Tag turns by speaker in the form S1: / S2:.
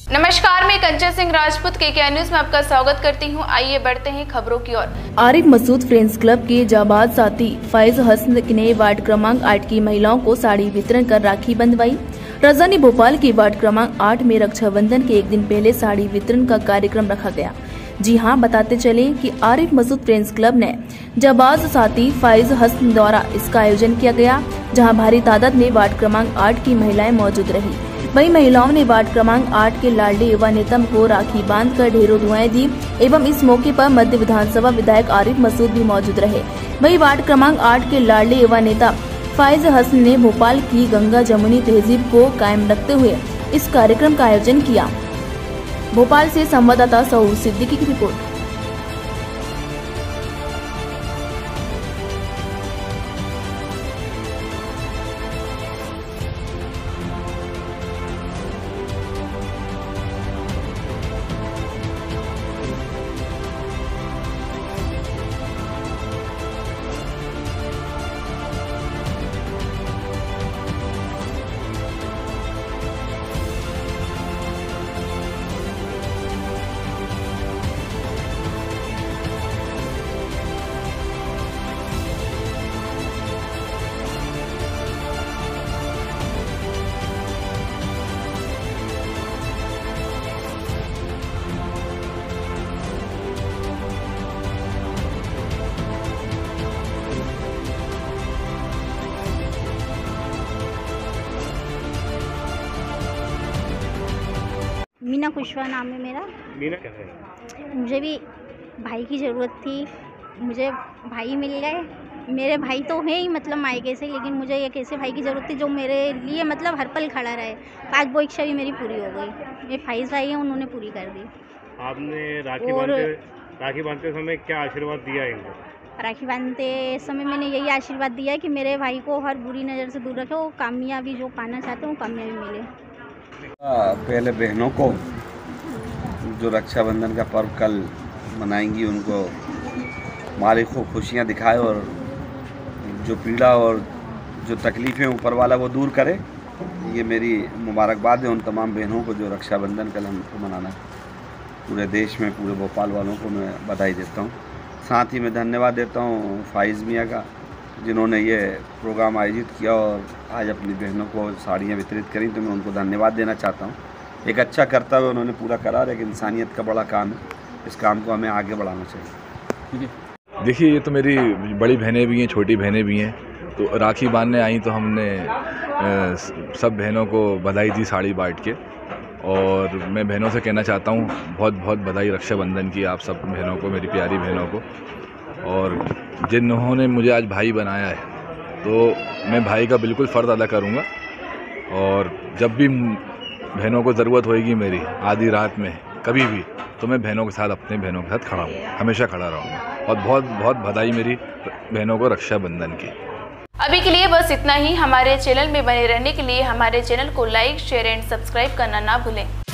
S1: नमस्कार, मैं कंचन सिंह राजपूत के न्यूज में आपका स्वागत करती हूं। आइए बढ़ते हैं खबरों की ओर।
S2: आरिफ मसूद फ्रेंड्स क्लब के जाबाज साथी फाइज हसन ने वार्ड क्रमांक 8 की महिलाओं को साड़ी वितरण कर राखी बंधवाई। राजधानी भोपाल की वार्ड क्रमांक 8 में रक्षाबंधन के एक दिन पहले साड़ी वितरण का कार्यक्रम रखा गया। जी हां, बताते चले कि आरिफ मसूद फ्रेंड्स क्लब ने जाबाज साथी फाइज हसन द्वारा इसका आयोजन किया गया, जहां भारी तादाद में वार्ड क्रमांक 8 की महिलाएं मौजूद रही। वहीं महिलाओं ने वार्ड क्रमांक 8 के लाडले युवा नेता को राखी बांधकर ढेरों दुआएं दी एवं इस मौके पर मध्य विधानसभा विधायक आरिफ मसूद भी मौजूद रहे। वहीं वार्ड क्रमांक 8 के लाडले युवा नेता फाइज हसन ने भोपाल की गंगा जमुनी तहजीब को कायम रखते हुए इस कार्यक्रम का आयोजन किया। भोपाल से संवाददाता सऊद सिद्दीकी की रिपोर्ट।
S3: मीना कुशवाहा नाम है मेरा।
S4: मीना क्या है?
S3: मुझे भी भाई की ज़रूरत थी, मुझे भाई मिल गए। मेरे भाई तो हैं ही मतलब मायके से, लेकिन मुझे एक ऐसे भाई की ज़रूरत थी जो मेरे लिए मतलब हर पल खड़ा रहे। आज वो इच्छा भी मेरी पूरी हो गई। ये फाइज भाई हैं, उन्होंने पूरी कर दी।
S4: आपने राखी बांधते समय क्या आशीर्वाद दिया इनको?
S3: राखी बांधते समय मैंने यही आशीर्वाद दिया कि मेरे भाई को हर बुरी नज़र से दूर रखे, वो कामयाबी जो पाना चाहते हैं वो कामयाबी मिले।
S5: पहले बहनों को जो रक्षाबंधन का पर्व कल मनाएंगी, उनको मालिक को खुशियाँ दिखाए और जो पीड़ा और जो तकलीफ़ें ऊपर वाला वो दूर करे। ये मेरी मुबारकबाद है उन तमाम बहनों को जो रक्षाबंधन कल हमको मनाना है। पूरे देश में पूरे भोपाल वालों को मैं बधाई देता हूँ। साथ ही मैं धन्यवाद देता हूँ फाइज़ मियाँ का, जिन्होंने ये प्रोग्राम आयोजित किया और आज अपनी बहनों को साड़ियाँ वितरित करी। तो मैं उनको धन्यवाद देना चाहता हूँ। एक अच्छा कर्तव्य उन्होंने पूरा करा, लेकिन इंसानियत का बड़ा काम है, इस काम को हमें आगे बढ़ाना चाहिए।
S6: देखिए, ये तो मेरी बड़ी बहनें भी हैं, छोटी बहनें भी हैं। तो राखी बांधने आई तो हमने सब बहनों को बधाई दी साड़ी बांट के। और मैं बहनों से कहना चाहता हूँ बहुत बहुत बधाई रक्षाबंधन की आप सब बहनों को, मेरी प्यारी बहनों को। और जिन्होंने मुझे आज भाई बनाया है, तो मैं भाई का बिल्कुल फ़र्ज़ अदा करूँगा। और जब भी बहनों को ज़रूरत होएगी मेरी आधी रात में कभी भी, तो मैं बहनों के साथ, अपने बहनों के साथ खड़ा हूँ, हमेशा खड़ा रहूँगा। और बहुत बहुत बधाई मेरी बहनों को रक्षाबंधन की।
S1: अभी के लिए बस इतना ही। हमारे चैनल में बने रहने के लिए हमारे चैनल को लाइक, शेयर एंड सब्सक्राइब करना ना भूलें।